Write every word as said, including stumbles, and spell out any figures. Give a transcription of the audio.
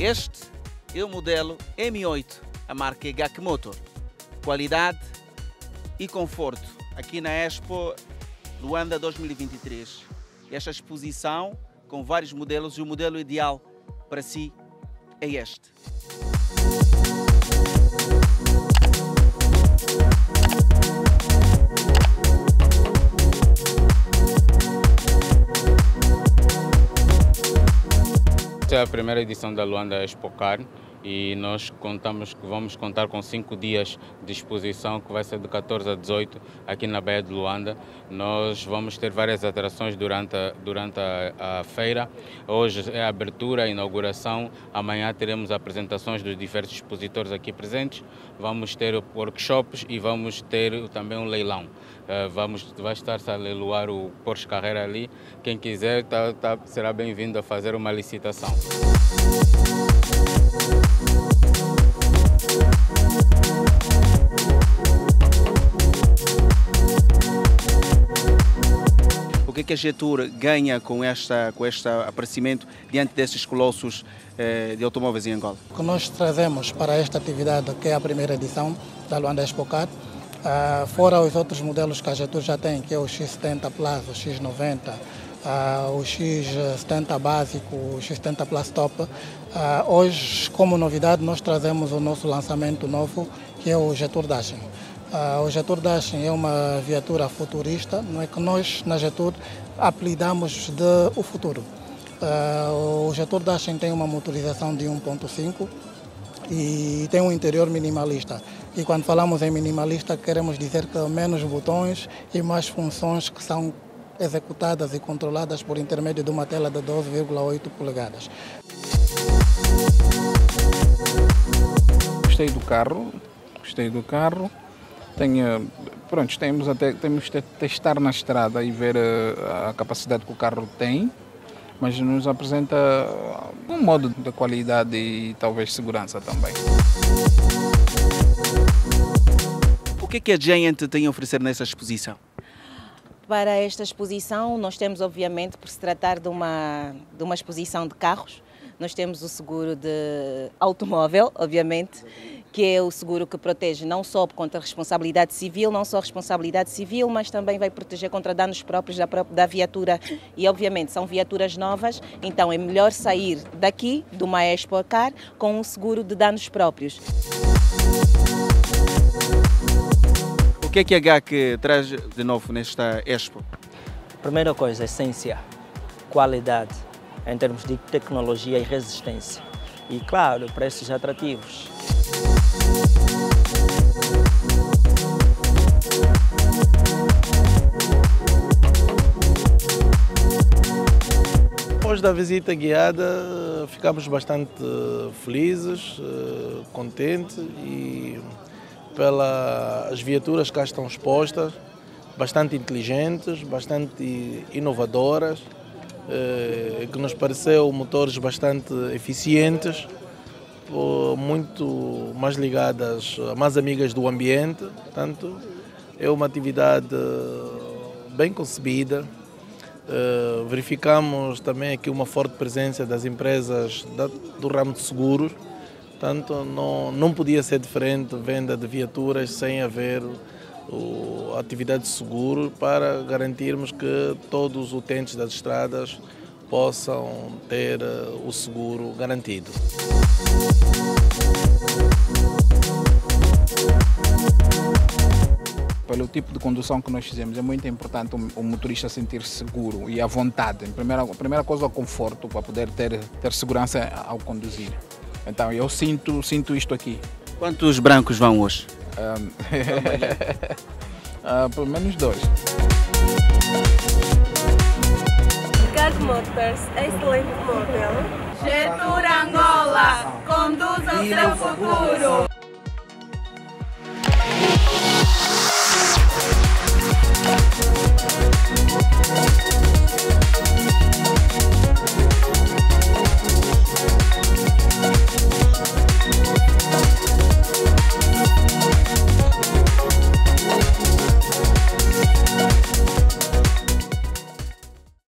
Este é o modelo M oito, a marca G A C Motor. Qualidade e conforto aqui na Expo Luanda dois mil e vinte e três. Esta exposição com vários modelos e o modelo ideal para si é este. Esta é a primeira edição da Luanda Expo Car e nós contamos que vamos contar com cinco dias de exposição, que vai ser de catorze a dezoito aqui na Baía de Luanda. Nós vamos ter várias atrações durante a, durante a, a feira. Hoje é a abertura, a inauguração. Amanhã teremos apresentações dos diversos expositores aqui presentes. Vamos ter workshops e vamos ter também um leilão. Uh, vamos, vai estar-se a leiloar o Porsche Carrera ali. Quem quiser tá, tá, será bem-vindo a fazer uma licitação. O que é que a Jetour ganha com, esta, com este aparecimento diante desses colossos eh, de automóveis em Angola? O que nós trazemos para esta atividade, que é a primeira edição da Luanda Expo Car, uh, fora os outros modelos que a Jetour já tem, que é o X setenta Plus, o X noventa, uh, o X setenta básico, o X setenta Plus Top, uh, hoje, como novidade, nós trazemos o nosso lançamento novo, que é o Jetour Dashing. Uh, o Jetour Dashing é uma viatura futurista, não é que nós na Jetour apelidamos de o futuro. Uh, o Jetour Dashing tem uma motorização de um ponto cinco e tem um interior minimalista. E quando falamos em minimalista, queremos dizer que menos botões e mais funções que são executadas e controladas por intermédio de uma tela de doze vírgula oito polegadas. Gostei do carro, gostei do carro. Tenho, pronto, temos, até, temos de testar na estrada e ver a, a capacidade que o carro tem, mas nos apresenta um modo de qualidade e talvez segurança também. O que é que a Giant tem a oferecer nessa exposição? Para esta exposição, nós temos, obviamente, por se tratar de uma, de uma exposição de carros, nós temos o seguro de automóvel, obviamente, que é o seguro que protege não só contra a responsabilidade civil, não só a responsabilidade civil, mas também vai proteger contra danos próprios da, da viatura. E, obviamente, são viaturas novas, então é melhor sair daqui, de uma Expo Car, com um seguro de danos próprios. O que é que a G A C traz de novo nesta Expo? Primeira coisa, essência, qualidade, em termos de tecnologia e resistência. E, claro, preços atrativos. Depois da visita guiada, ficamos bastante felizes, contentes e pelas viaturas que cá estão expostas, bastante inteligentes, bastante inovadoras, que nos pareceu motores bastante eficientes, muito mais ligadas, mais amigas do ambiente. Portanto, é uma atividade bem concebida. Verificamos também aqui uma forte presença das empresas do ramo de seguros. Portanto, não, não podia ser diferente venda de viaturas sem haver a atividade de seguro para garantirmos que todos os utentes das estradas possam ter o seguro garantido. Pelo tipo de condução que nós fizemos, é muito importante o motorista sentir seguro e à vontade. A primeira, a primeira coisa é o conforto, para poder ter, ter segurança ao conduzir. Então, eu sinto, sinto isto aqui. Quantos brancos vão hoje? Um, uh, pelo menos dois. G A C Motors, excelente modelo. Jetour Angola, conduza o seu futuro.